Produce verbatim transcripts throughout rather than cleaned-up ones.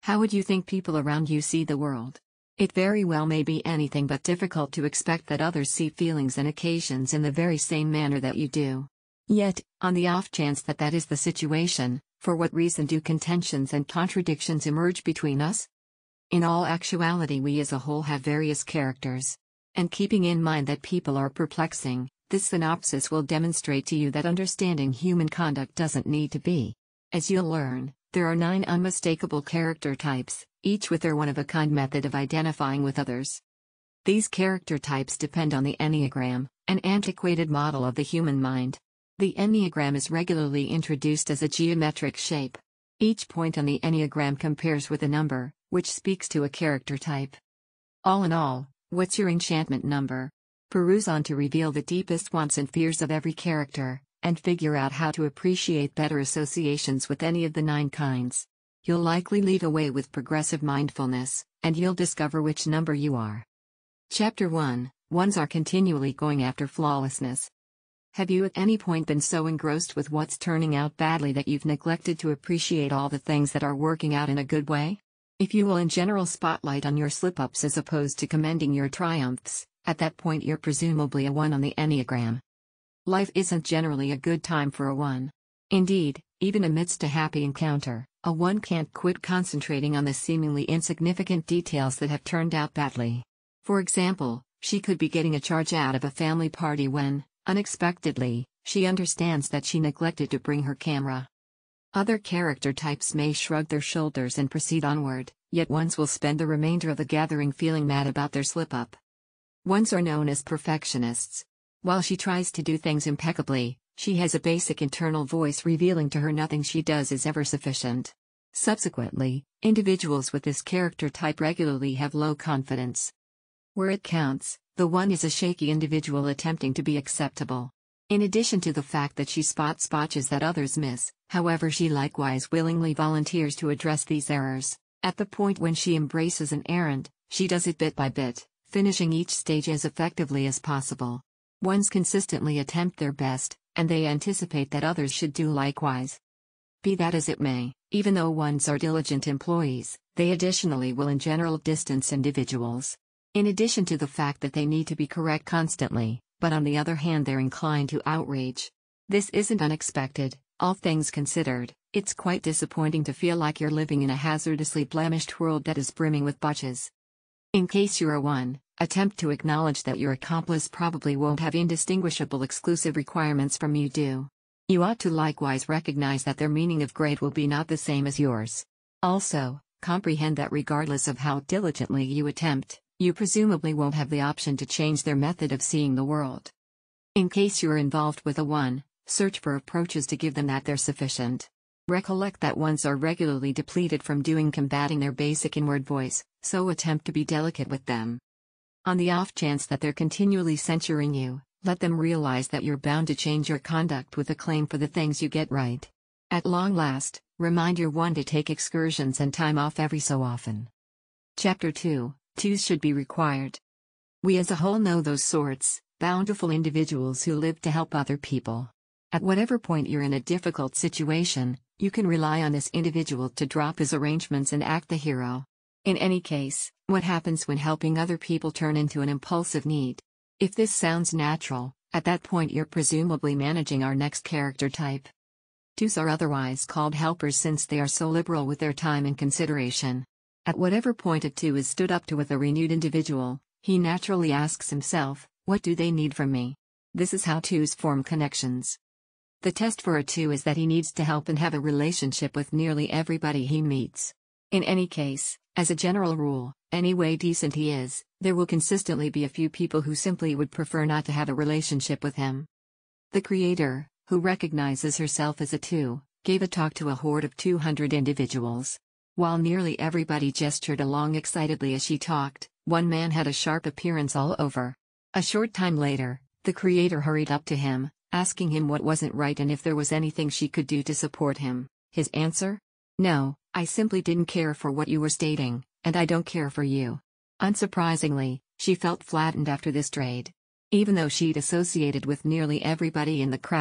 How would you think people around you see the world? It very well may be anything but difficult to expect that others see feelings and occasions in the very same manner that you do. Yet, on the off chance that that is the situation, for what reason do contentions and contradictions emerge between us? In all actuality, we as a whole have various characters. And keeping in mind that people are perplexing, this synopsis will demonstrate to you that understanding human conduct doesn't need to be. As you'll learn, there are nine unmistakable character types, each with their one-of-a-kind method of identifying with others. These character types depend on the Enneagram, an antiquated model of the human mind. The Enneagram is regularly introduced as a geometric shape. Each point on the Enneagram compares with a number, which speaks to a character type. All in all, what's your enchantment number? Peruse on to reveal the deepest wants and fears of every character, and figure out how to appreciate better associations with any of the nine kinds. You'll likely leave away with progressive mindfulness, and you'll discover which number you are. Chapter one. Ones are continually going after flawlessness. Have you at any point been so engrossed with what's turning out badly that you've neglected to appreciate all the things that are working out in a good way? If you will in general spotlight on your slip-ups as opposed to commending your triumphs, at that point you're presumably a one on the Enneagram. Life isn't generally a good time for a one. Indeed, even amidst a happy encounter, a one can't quit concentrating on the seemingly insignificant details that have turned out badly. For example, she could be getting a charge out of a family party when, unexpectedly, she understands that she neglected to bring her camera. Other character types may shrug their shoulders and proceed onward, yet ones will spend the remainder of the gathering feeling mad about their slip-up. Ones are known as perfectionists. While she tries to do things impeccably, she has a basic internal voice revealing to her nothing she does is ever sufficient. Subsequently, individuals with this character type regularly have low confidence. Where it counts, the one is a shaky individual attempting to be acceptable. In addition to the fact that she spots botches that others miss, however, she likewise willingly volunteers to address these errors. At the point when she embraces an errand, she does it bit by bit, finishing each stage as effectively as possible. Ones consistently attempt their best, and they anticipate that others should do likewise. Be that as it may, even though ones are diligent employees, they additionally will in general distance individuals. In addition to the fact that they need to be correct constantly, but on the other hand they're inclined to outrage. This isn't unexpected, all things considered. It's quite disappointing to feel like you're living in a hazardously blemished world that is brimming with botches. In case you're a one, attempt to acknowledge that your accomplice probably won't have indistinguishable exclusive requirements from you do. You ought to likewise recognize that their meaning of great will be not the same as yours. Also, comprehend that regardless of how diligently you attempt, you presumably won't have the option to change their method of seeing the world. In case you're involved with a one, search for approaches to give them that they're sufficient. Recollect that ones are regularly depleted from doing combating their basic inward voice, so attempt to be delicate with them. On the off chance that they're continually censuring you, let them realize that you're bound to change your conduct with acclaim for the things you get right. At long last, remind your one to take excursions and time off every so often. Chapter two. Twos should be required. We as a whole know those sorts, bountiful individuals who live to help other people. At whatever point you're in a difficult situation, you can rely on this individual to drop his arrangements and act the hero. In any case, what happens when helping other people turn into an impulsive need? If this sounds natural, at that point you're presumably managing our next character type. Twos are otherwise called helpers since they are so liberal with their time and consideration. At whatever point a two is stood up to with a renewed individual, he naturally asks himself, what do they need from me? This is how twos form connections. The test for a two is that he needs to help and have a relationship with nearly everybody he meets. In any case, as a general rule, any way decent he is, there will consistently be a few people who simply would prefer not to have a relationship with him. The creator, who recognizes herself as a two, gave a talk to a horde of two hundred individuals. While nearly everybody gestured along excitedly as she talked, one man had a sharp appearance all over. A short time later, the creator hurried up to him, asking him what wasn't right and if there was anything she could do to support him. His answer? No, I simply didn't care for what you were stating, and I don't care for you. Unsurprisingly, she felt flattened after this trade. Even though she'd associated with nearly everybody in the crowd,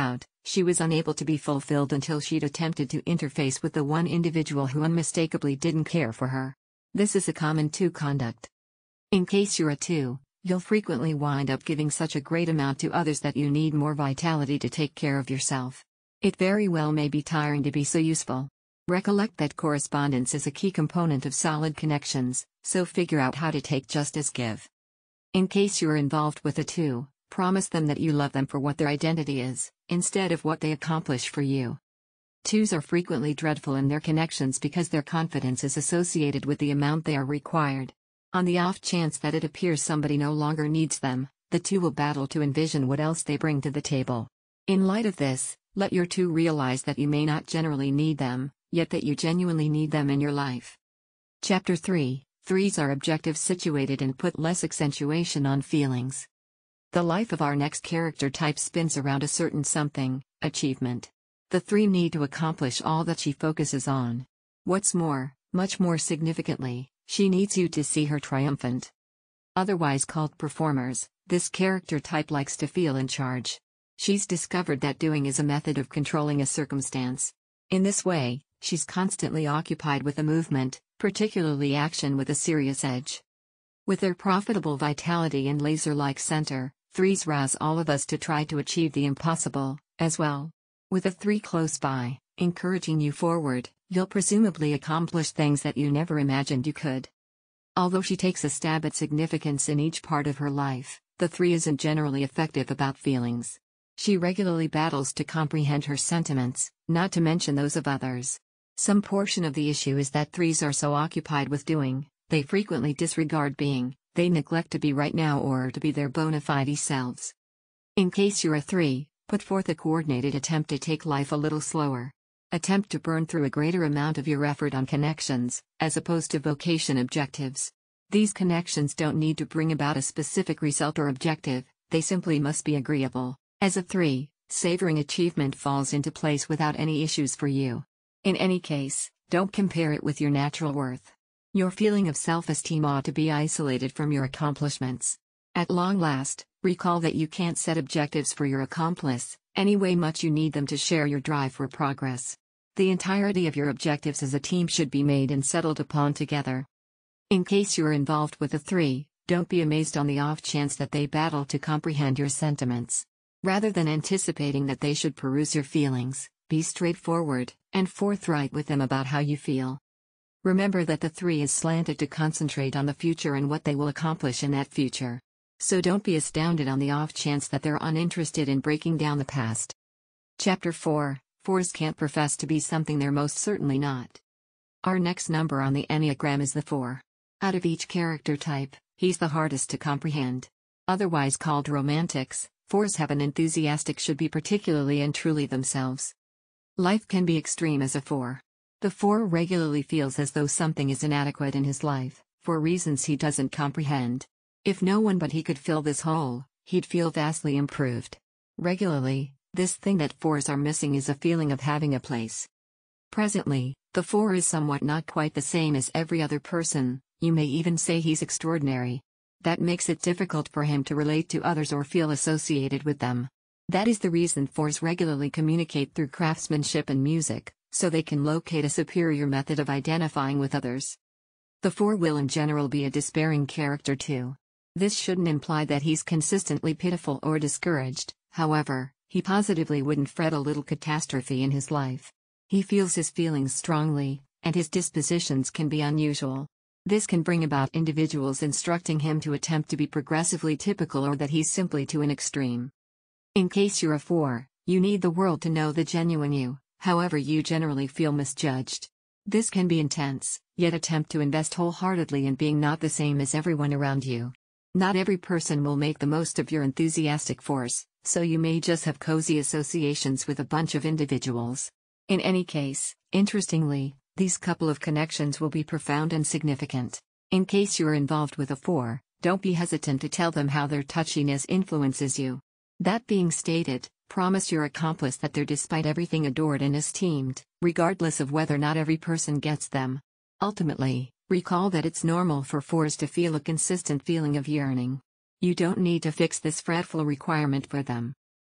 she was unable to be fulfilled until she'd attempted to interface with the one individual who unmistakably didn't care for her. This is a common two conduct. In case you're a two, you'll frequently wind up giving such a great amount to others that you need more vitality to take care of yourself. It very well may be tiring to be so useful. Recollect that correspondence is a key component of solid connections, so figure out how to take just as give. In case you're involved with a two, promise them that you love them for what their identity is, instead of what they accomplish for you. Twos are frequently dreadful in their connections because their confidence is associated with the amount they are required. On the off chance that it appears somebody no longer needs them, the two will battle to envision what else they bring to the table. In light of this, let your two realize that you may not generally need them, yet that you genuinely need them in your life. Chapter three. Threes are objective situated and put less accentuation on feelings. The life of our next character type spins around a certain something, achievement. The three need to accomplish all that she focuses on. What's more, much more significantly, she needs you to see her triumphant. Otherwise called performers, this character type likes to feel in charge. She's discovered that doing is a method of controlling a circumstance. In this way, she's constantly occupied with a movement, particularly action with a serious edge. With their profitable vitality and laser-like center, threes rouse all of us to try to achieve the impossible, as well. With a three close by, encouraging you forward, you'll presumably accomplish things that you never imagined you could. Although she takes a stab at significance in each part of her life, the three isn't generally effective about feelings. She regularly battles to comprehend her sentiments, not to mention those of others. Some portion of the issue is that threes are so occupied with doing, they frequently disregard being, they neglect to be right now or to be their bona fide selves. In case you're a three, put forth a coordinated attempt to take life a little slower. Attempt to burn through a greater amount of your effort on connections, as opposed to vocation objectives. These connections don't need to bring about a specific result or objective, they simply must be agreeable. As a three, savoring achievement falls into place without any issues for you. In any case, don't compare it with your natural worth. Your feeling of self-esteem ought to be isolated from your accomplishments. At long last, recall that you can't set objectives for your accomplice, any way much you need them to share your drive for progress. The entirety of your objectives as a team should be made and settled upon together. In case you're involved with a three, don't be amazed on the off chance that they battle to comprehend your sentiments. Rather than anticipating that they should peruse your feelings, be straightforward and forthright with them about how you feel. Remember that the three is slanted to concentrate on the future and what they will accomplish in that future. So don't be astounded on the off chance that they're uninterested in breaking down the past. Chapter four. Fours can't profess to be something they're most certainly not. Our next number on the Enneagram is the four. Out of each character type, he's the hardest to comprehend. Otherwise called romantics, fours have an enthusiastic should be particularly and truly themselves. Life can be extreme as a four. The four regularly feels as though something is inadequate in his life, for reasons he doesn't comprehend. If no one but he could fill this hole, he'd feel vastly improved. Regularly, this thing that fours are missing is a feeling of having a place. Presently, the four is somewhat not quite the same as every other person, you may even say he's extraordinary. That makes it difficult for him to relate to others or feel associated with them. That is the reason fours regularly communicate through craftsmanship and music, so they can locate a superior method of identifying with others. The four will in general be a despairing character too. This shouldn't imply that he's consistently pitiful or discouraged, however, he positively wouldn't fret a little catastrophe in his life. He feels his feelings strongly, and his dispositions can be unusual. This can bring about individuals instructing him to attempt to be progressively typical or that he's simply to an extreme. In case you're a four, you need the world to know the genuine you, however you generally feel misjudged. This can be intense, yet attempt to invest wholeheartedly in being not the same as everyone around you. Not every person will make the most of your enthusiastic force, so you may just have cozy associations with a bunch of individuals. In any case, interestingly, these couple of connections will be profound and significant. In case you're involved with a four, don't be hesitant to tell them how their touchiness influences you. That being stated, promise your accomplice that they're despite everything adored and esteemed, regardless of whether not every person gets them. Ultimately, recall that it's normal for fours to feel a consistent feeling of yearning. You don't need to fix this fretful requirement for them.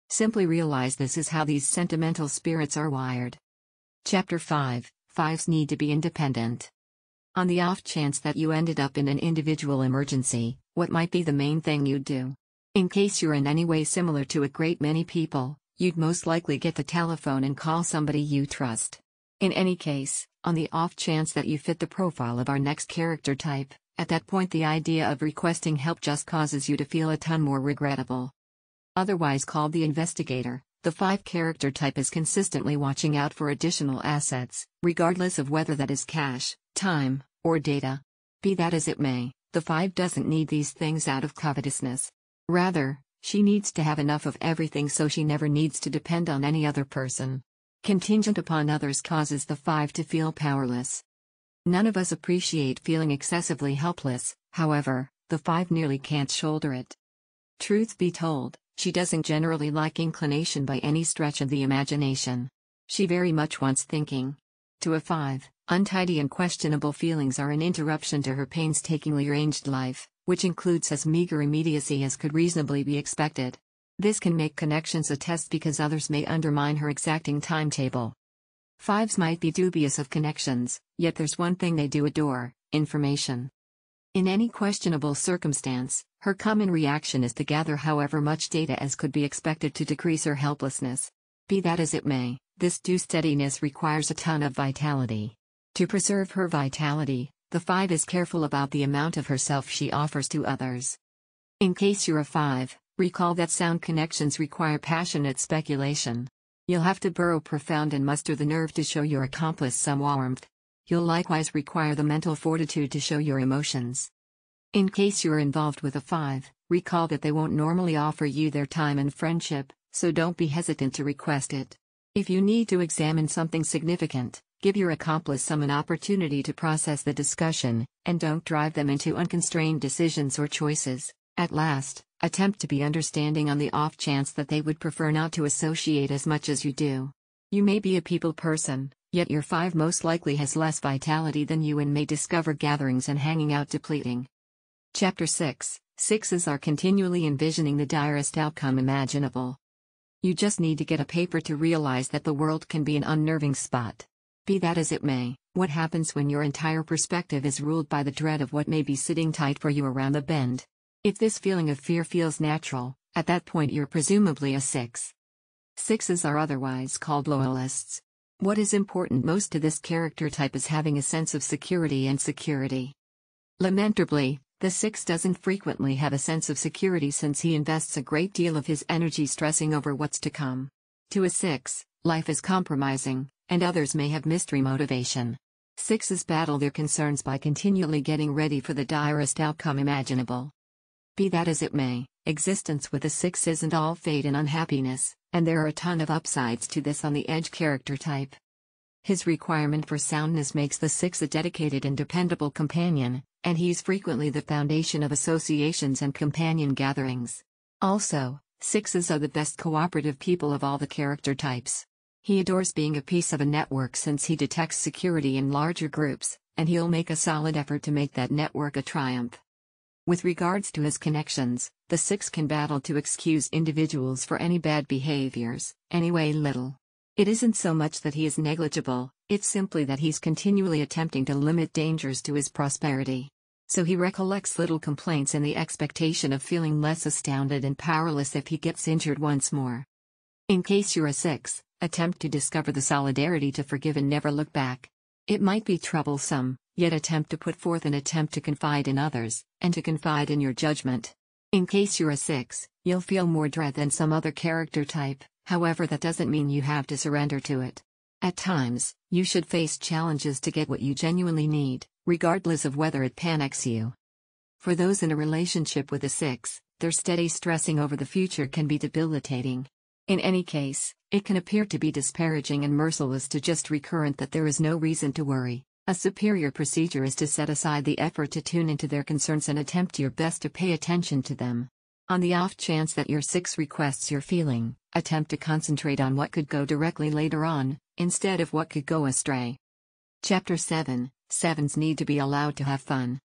Simply realize this is how these sentimental spirits are wired. Chapter five. Fives need to be independent. On the off chance that you ended up in an individual emergency, what might be the main thing you'd do? In case you're in any way similar to a great many people, you'd most likely get the telephone and call somebody you trust. In any case, on the off chance that you fit the profile of our next character type, at that point the idea of requesting help just causes you to feel a ton more regrettable. Otherwise called the investigator, the five character type is consistently watching out for additional assets, regardless of whether that is cash, time, or data. Be that as it may, the five doesn't need these things out of covetousness. Rather, she needs to have enough of everything so she never needs to depend on any other person. Contingent upon others causes the five to feel powerless. None of us appreciate feeling excessively helpless, however, the five nearly can't shoulder it. Truth be told, she doesn't generally like inclination by any stretch of the imagination. She very much wants thinking. To a five, untidy and questionable feelings are an interruption to her painstakingly arranged life, which includes as meager immediacy as could reasonably be expected. This can make connections a test because others may undermine her exacting timetable. Fives might be dubious of connections, yet there's one thing they do adore: information. In any questionable circumstance, her common reaction is to gather however much data as could be expected to decrease her helplessness. Be that as it may, this due steadiness requires a ton of vitality. To preserve her vitality, the five is careful about the amount of herself she offers to others. In case you're a five, recall that sound connections require passionate speculation. You'll have to burrow profound and muster the nerve to show your accomplice some warmth. You'll likewise require the mental fortitude to show your emotions. In case you're involved with a five, recall that they won't normally offer you their time and friendship, so don't be hesitant to request it. If you need to examine something significant, give your accomplice some an opportunity to process the discussion, and don't drive them into unconstrained decisions or choices. At last, attempt to be understanding on the off chance that they would prefer not to associate as much as you do. You may be a people person, yet your five most likely has less vitality than you and may discover gatherings and hanging out depleting. Chapter six. Sixes are continually envisioning the direst outcome imaginable. You just need to get a paper to realize that the world can be an unnerving spot. Be that as it may, what happens when your entire perspective is ruled by the dread of what may be sitting tight for you around the bend? If this feeling of fear feels natural, at that point you're presumably a six. Sixes are otherwise called loyalists. What is important most to this character type is having a sense of security and security. Lamentably, the six doesn't frequently have a sense of security since he invests a great deal of his energy stressing over what's to come. To a six, life is compromising, and others may have mystery motivation. Sixes battle their concerns by continually getting ready for the direst outcome imaginable. Be that as it may, existence with a six isn't all fate and unhappiness, and there are a ton of upsides to this on the edge character type. His requirement for soundness makes the six a dedicated and dependable companion, and he's frequently the foundation of associations and companion gatherings. Also, sixes are the best cooperative people of all the character types. He adores being a piece of a network since he detects security in larger groups, and he'll make a solid effort to make that network a triumph. With regards to his connections, the six can battle to excuse individuals for any bad behaviors, anyway little. It isn't so much that he is negligible, it's simply that he's continually attempting to limit dangers to his prosperity. So he recollects little complaints in the expectation of feeling less astounded and powerless if he gets injured once more. In case you're a six, attempt to discover the solidarity to forgive and never look back. It might be troublesome, yet attempt to put forth an attempt to confide in others, and to confide in your judgment. In case you're a six, you'll feel more dread than some other character type, however that doesn't mean you have to surrender to it. At times, you should face challenges to get what you genuinely need, regardless of whether it panics you. For those in a relationship with a six, their steady stressing over the future can be debilitating. In any case, it can appear to be disparaging and merciless to just recurrent that there is no reason to worry. A superior procedure is to set aside the effort to tune into their concerns and attempt your best to pay attention to them. On the off chance that your six requests you're feeling, attempt to concentrate on what could go directly later on, instead of what could go astray. Chapter seven. Sevens need to be allowed to have fun.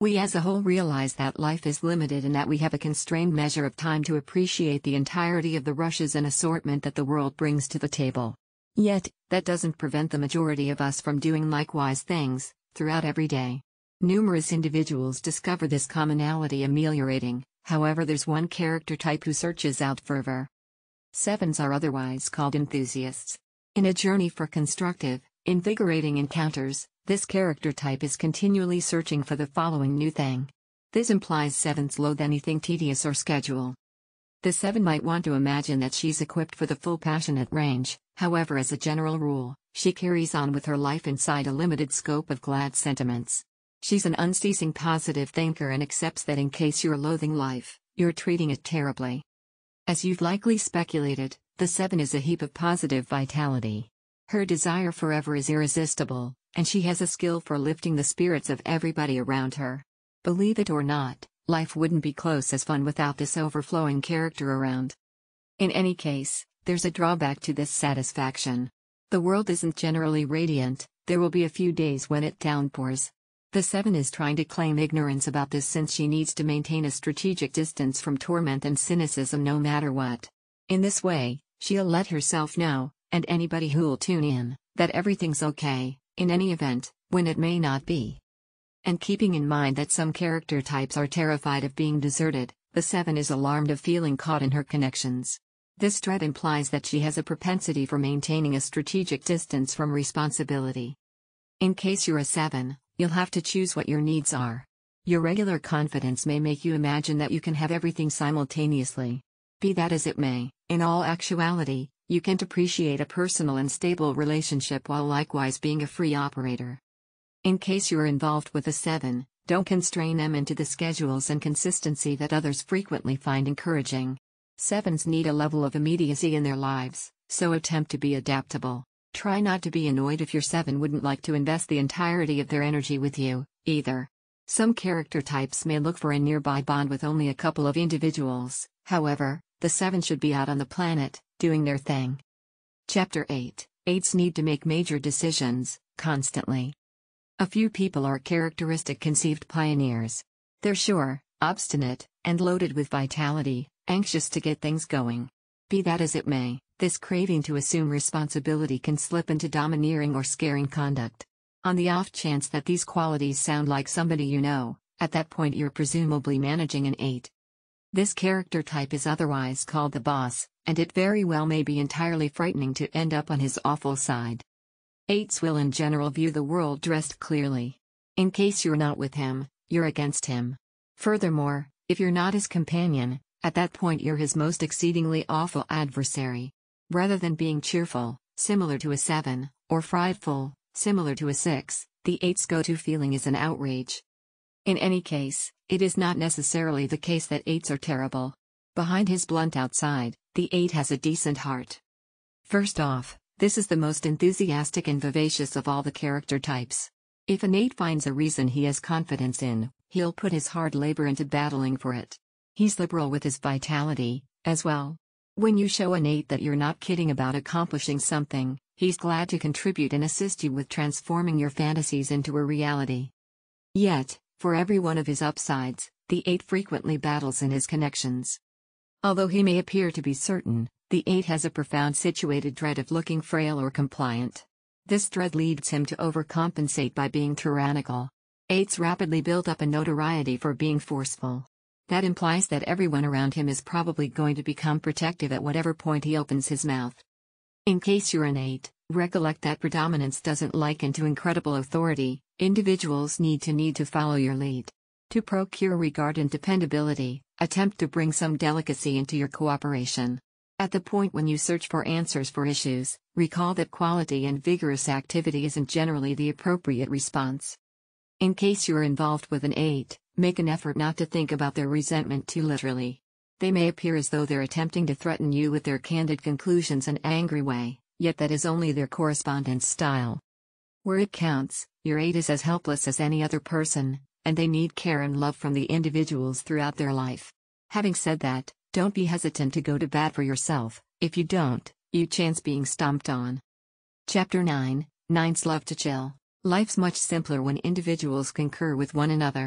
We as a whole realize that life is limited and that we have a constrained measure of time to appreciate the entirety of the rushes and assortment that the world brings to the table. Yet, that doesn't prevent the majority of us from doing likewise things, throughout every day. Numerous individuals discover this commonality ameliorating, however there's one character type who searches out fervor. Sevens are otherwise called enthusiasts. In a journey for constructive, invigorating encounters, this character type is continually searching for the following new thing. This implies sevens loathe anything tedious or schedule. The seven might want to imagine that she's equipped for the full passionate range, however as a general rule, she carries on with her life inside a limited scope of glad sentiments. She's an unceasing positive thinker and accepts that in case you're loathing life, you're treating it terribly. As you've likely speculated, the seven is a heap of positive vitality. Her desire forever is irresistible, and she has a skill for lifting the spirits of everybody around her. Believe it or not, life wouldn't be close as fun without this overflowing character around. In any case, there's a drawback to this satisfaction. The world isn't generally radiant, there will be a few days when it downpours. The seven is trying to claim ignorance about this since she needs to maintain a strategic distance from torment and cynicism no matter what. In this way, she'll let herself know, and anybody who'll tune in, that everything's okay, in any event, when it may not be. And keeping in mind that some character types are terrified of being deserted, the seven is alarmed of feeling caught in her connections. This dread implies that she has a propensity for maintaining a strategic distance from responsibility. In case you're a seven, you'll have to choose what your needs are. Your regular confidence may make you imagine that you can have everything simultaneously. Be that as it may, in all actuality, you can't appreciate a personal and stable relationship while likewise being a free operator. In case you're involved with a seven, don't constrain them into the schedules and consistency that others frequently find encouraging. Sevens need a level of immediacy in their lives, so attempt to be adaptable. Try not to be annoyed if your seven wouldn't like to invest the entirety of their energy with you, either. Some character types may look for a nearby bond with only a couple of individuals, however, the seven should be out on the planet, doing their thing. Chapter eight. Eights need to make major decisions, constantly. A few people are characteristic conceived pioneers. They're sure, obstinate, and loaded with vitality, anxious to get things going. Be that as it may, this craving to assume responsibility can slip into domineering or scaring conduct. On the off chance that these qualities sound like somebody you know, at that point you're presumably managing an eight. This character type is otherwise called the boss, and it very well may be entirely frightening to end up on his awful side. Eights will in general view the world dressed clearly. In case you're not with him, you're against him. Furthermore, if you're not his companion, at that point you're his most exceedingly awful adversary. Rather than being cheerful, similar to a seven, or frightful, similar to a six, the eight's go-to feeling is an outrage. In any case, it is not necessarily the case that eights are terrible. Behind his blunt outside, the eight has a decent heart. First off, this is the most enthusiastic and vivacious of all the character types. If an eight finds a reason he has confidence in, he'll put his hard labor into battling for it. He's liberal with his vitality, as well. When you show an eight that you're not kidding about accomplishing something, he's glad to contribute and assist you with transforming your fantasies into a reality. Yet, for every one of his upsides, the eight frequently battles in his connections. Although he may appear to be certain, the eight has a profound situated dread of looking frail or compliant. This dread leads him to overcompensate by being tyrannical. Eights rapidly build up a notoriety for being forceful. That implies that everyone around him is probably going to become protective at whatever point he opens his mouth. In case you're an eight, recollect that predominance doesn't liken to incredible authority. Individuals need to need to follow your lead. To procure regard and dependability, attempt to bring some delicacy into your cooperation. At the point when you search for answers for issues, recall that quality and vigorous activity isn't generally the appropriate response. In case you're involved with an eight, make an effort not to think about their resentment too literally. They may appear as though they're attempting to threaten you with their candid conclusions and angry way, yet that is only their correspondence style. Where it counts, your eight is as helpless as any other person, and they need care and love from the individuals throughout their life. Having said that, don't be hesitant to go to bat for yourself. If you don't, you chance being stomped on. Chapter nine. Nines love to chill. Life's much simpler when individuals concur with one another.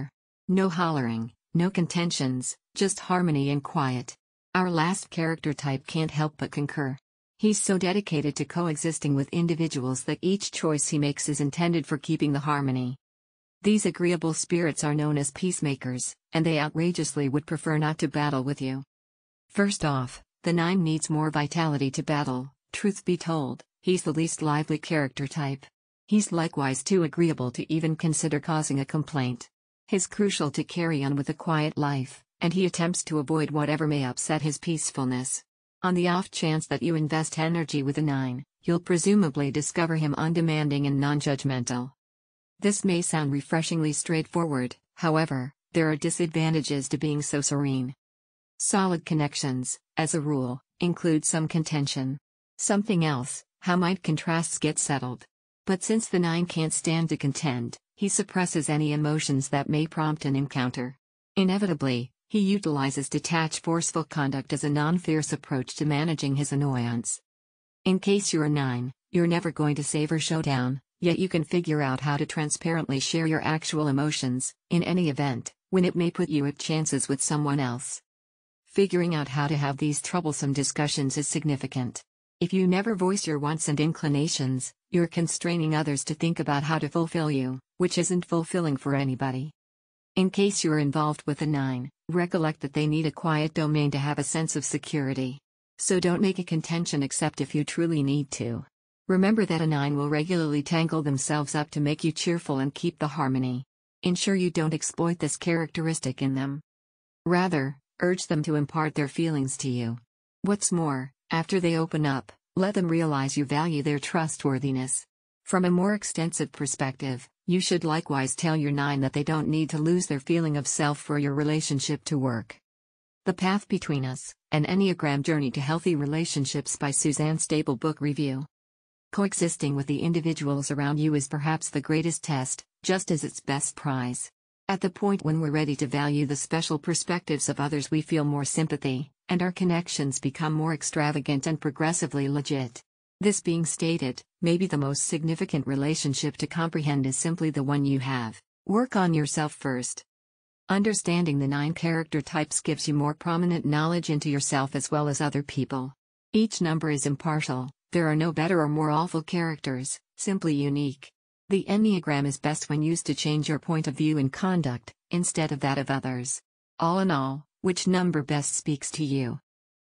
No hollering, no contentions, just harmony and quiet. Our last character type can't help but concur. He's so dedicated to coexisting with individuals that each choice he makes is intended for keeping the harmony. These agreeable spirits are known as peacemakers, and they outrageously would prefer not to battle with you. First off, the nine needs more vitality to battle. Truth be told, he's the least lively character type. He's likewise too agreeable to even consider causing a complaint. He's crucial to carry on with a quiet life, and he attempts to avoid whatever may upset his peacefulness. On the off chance that you invest energy with a nine, you'll presumably discover him undemanding and non-judgmental. This may sound refreshingly straightforward, however, there are disadvantages to being so serene. Solid connections, as a rule, include some contention. Something else, how might contrasts get settled? But since the nine can't stand to contend, he suppresses any emotions that may prompt an encounter. Inevitably, he utilizes detached forceful conduct as a non-fierce approach to managing his annoyance. In case you're a nine, you're never going to savor showdown, yet you can figure out how to transparently share your actual emotions, in any event, when it may put you at chances with someone else. Figuring out how to have these troublesome discussions is significant. If you never voice your wants and inclinations, you're constraining others to think about how to fulfill you, which isn't fulfilling for anybody. In case you're involved with a nine, recollect that they need a quiet domain to have a sense of security. So don't make a contention except if you truly need to. Remember that a nine will regularly tangle themselves up to make you cheerful and keep the harmony. Ensure you don't exploit this characteristic in them. Rather, urge them to impart their feelings to you. What's more, after they open up, let them realize you value their trustworthiness. From a more extensive perspective, you should likewise tell your nine that they don't need to lose their feeling of self for your relationship to work. The Path Between Us, An Enneagram Journey to Healthy Relationships by Suzanne Stabile Book Review. Coexisting with the individuals around you is perhaps the greatest test, just as its best prize. At the point when we're ready to value the special perspectives of others, we feel more sympathy, and our connections become more extravagant and progressively legit. This being stated, maybe the most significant relationship to comprehend is simply the one you have. Work on yourself first. Understanding the nine character types gives you more prominent knowledge into yourself as well as other people. Each number is impartial, there are no better or more awful characters, simply unique. The Enneagram is best when used to change your point of view and conduct, instead of that of others. All in all, which number best speaks to you?